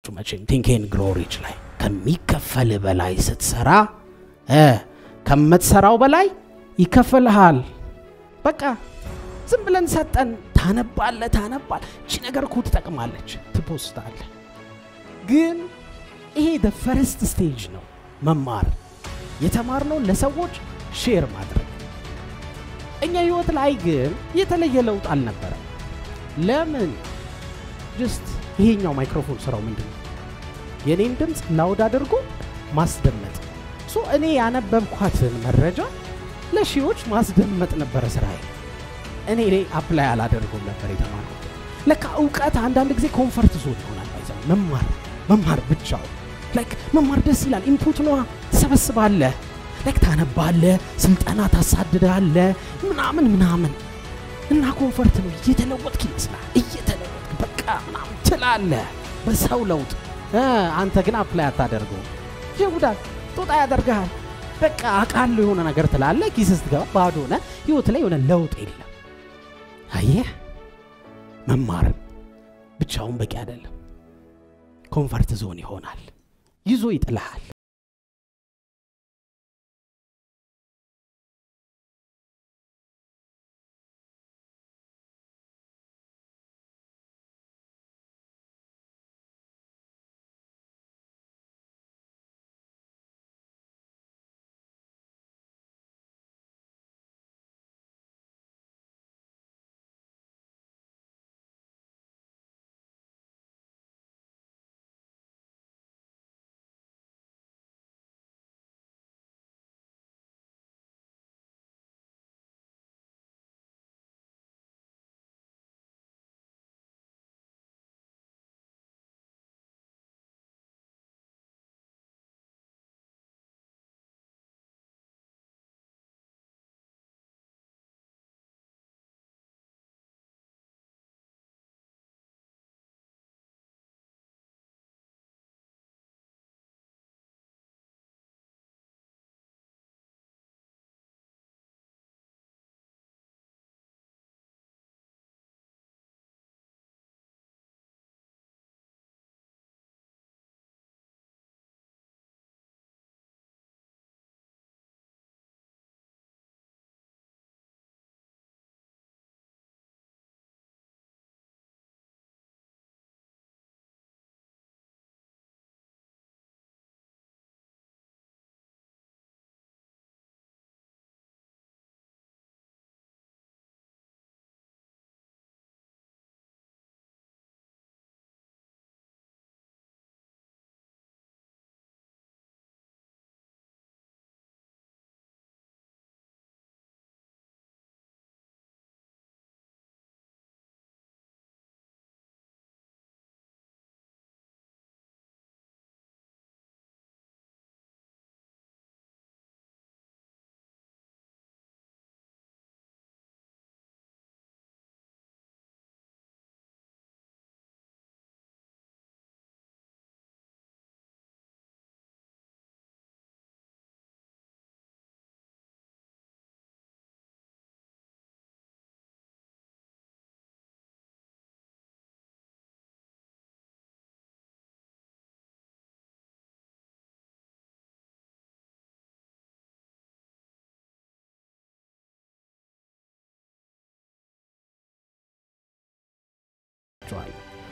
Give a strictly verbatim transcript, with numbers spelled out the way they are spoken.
ታውቃላችሁ መቼም ቲንክ ኤንድ ግሮው ሪች ላይ ከሚከፈል በላይ ስትሰራ እ ከመትሰራው በላይ ይከፈልሃል በቃ ዝም ብለን ሰጠን ታነባለ ታነባል እቺ ነገር እኮ ትጠቅማለች ትፖስታለህ ግን ይሄ the first stage ነው መማር የተማርነው ለሰዎች ሼር ማድረግ እኛ ህይወት ላይ ግን የተለየ ለውጥ አልነበረም ለምን just ይሄኛው ማይክሮፎን ስራው ምንድነው የኔን ድምጽ ላውድ አድርጎ ማስደመጥ ሶ እኔ ያነበብኳትን መረጃ ለሺዎች ማስደመጥ ነበር ስራዬ እኔ ላይ አፕላይ አላደርኩም ነበር የተማርኩት ለካ ዕውቀት አንዳንድ ጊዜ ኮምፎርት ዞን ይሆናል ባይዘው መማር መማር ብቻው ላይክ መማር ደስ ይላል ኢንፑት ነው ተሰበስባለህ ላይክ ታነባለህ ስልጠና ታሳድዳለህ ምናምን ምናምን እና ኮምፎርት ነው እየተለወጥክ ይመስላል እየተለወጥክ በቃ ምናምን ትላለህ በሰው ለውጥ አንተ ግን አፕላይ አታደርገው ይሁዳል ጦጣ ያደርጋል በቃ አቃሉ የሆነ ነገር ትላለህ ኪስስ ትገባ ባዶ ነው ህይወት ላይ የሆነ ለውጥ የለም አየህ መማር ብቻውን በቂ አይደለም ኮምፎርት ዞን ይሆናል ይዞ ይጥላል